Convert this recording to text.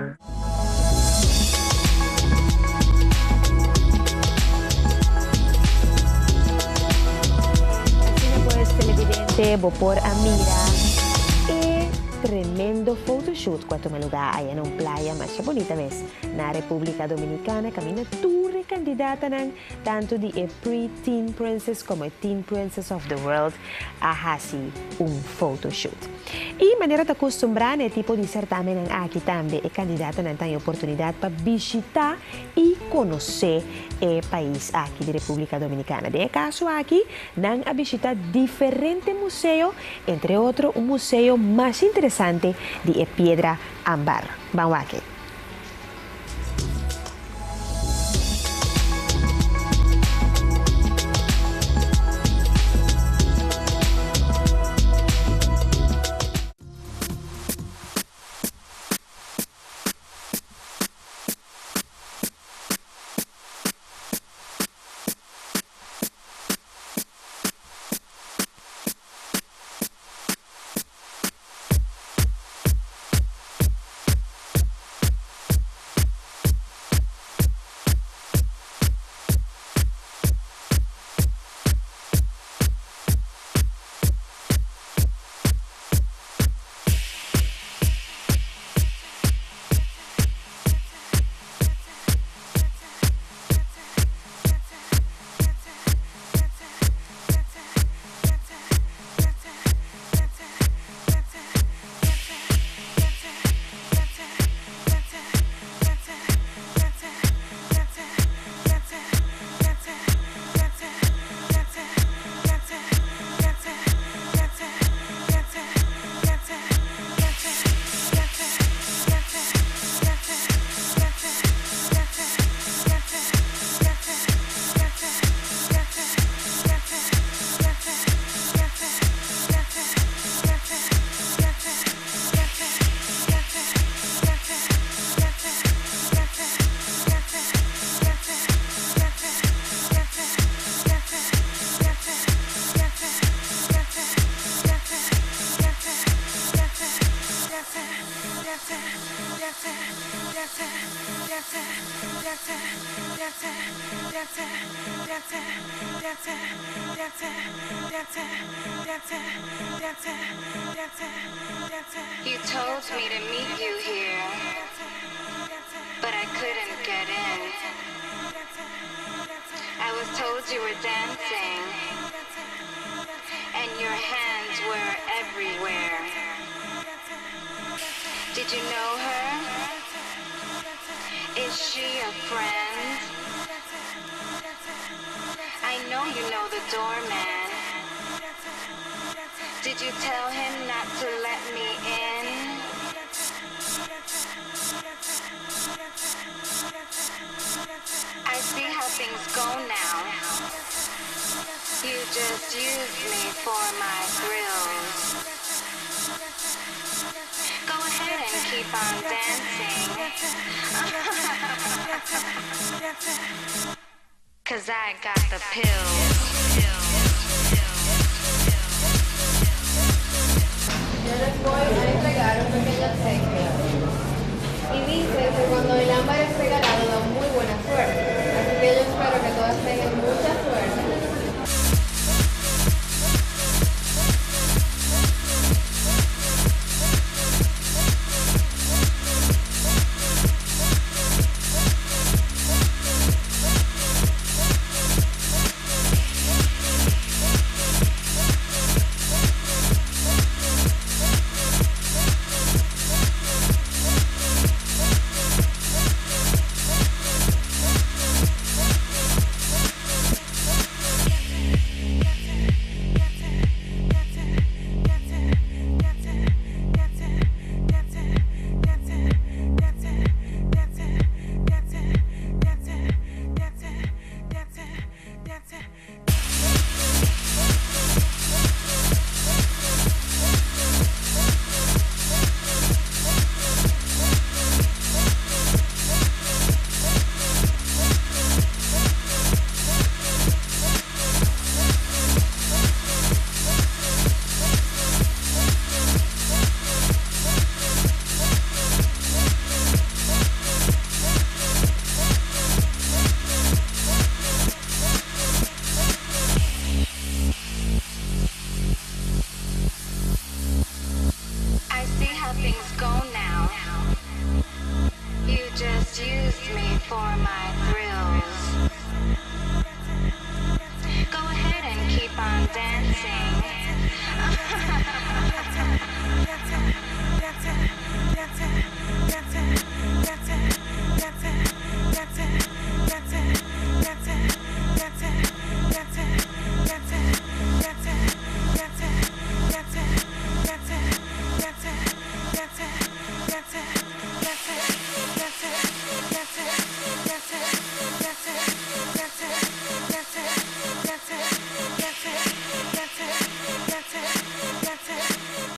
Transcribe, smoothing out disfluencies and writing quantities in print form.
Televidente, Bopor Amira, tremendo photoshoot quanto me lugar aí numa praia mais bonita mesmo na República Dominicana, caminha tour candidata tanto de pre-teen princess como teen princess of the world a hasi photoshoot. E maneira de acostumbrar né tipo de certamen aqui também é candidata não tem oportunidade para visitar e conhecer o país aqui da República Dominicana. De caso aqui, não a visitar diferentes museus, entre outros, museu mais interessante de Piedra Ámbar. Vamos aqui. You told me to meet you here, but I couldn't get in. I was told you were dancing, and your hands were everywhere. Did you know her? Is she a friend? I know you know the doorman. Did you tell him not to let me in? I see how things go now. You just use me for my thrills. Go ahead and keep on dancing. 'Cause I got the pills. Yo les voy a entregar un pequeño obsequio.